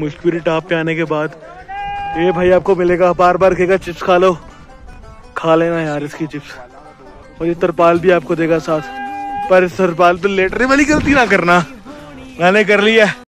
मुश्किल टॉप पे आने के बाद ये भाई आपको मिलेगा, बार बार कहेगा चिप्स खा लो, खा लेना यार इसकी चिप्स। और ये तरपाल भी आपको देगा साथ, पर तरपाल पे लेटने वाली गलती ना करना, मैंने कर ली है।